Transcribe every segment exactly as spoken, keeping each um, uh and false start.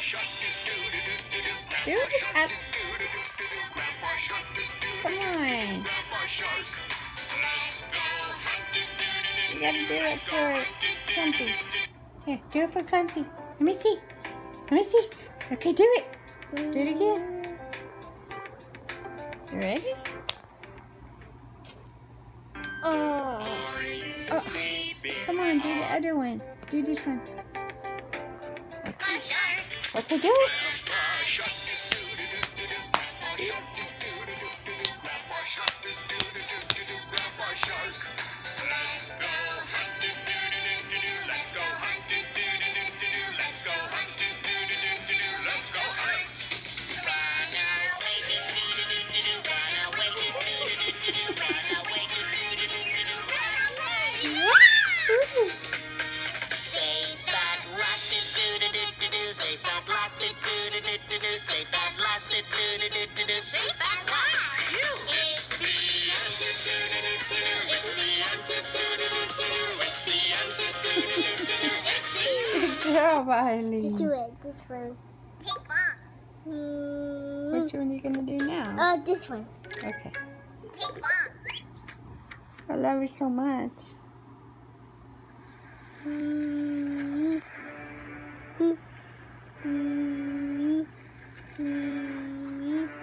Do it up. Come on. You gotta do it for Clemsy. Here, do it for Clemsy. Let me see. Let me see. Okay, do it. Do it again. You ready? Oh. Oh. Come on, do the other one. Do this one. Okay, okay, do it. Good job, Eileen. Do it. This one. Mm. Which one are you gonna do now? Oh, this one. Okay. I love you so much. Mm. Mm. Mm. Mm.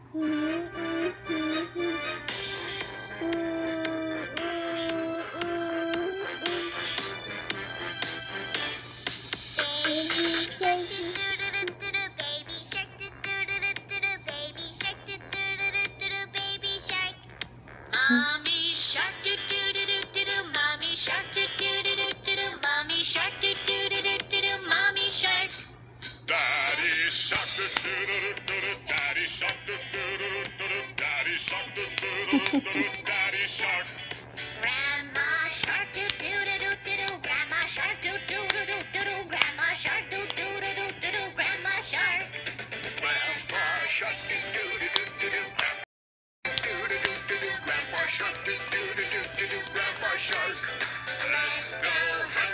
Mommy shark do do do do do do, mommy shark do do do do do do, mommy shark do do do do do do, mommy shark. Daddy shark do do do do do, daddy shark do do do do do, daddy shark do do do do do, daddy shark. Grandma shark do do do do do do, grandma shark do do do do do do, grandma shark do do do do do do, grandma shark. Grandpa shark do do do do do do, grandpa shark do do do do do do, grandpa shark. Let's go.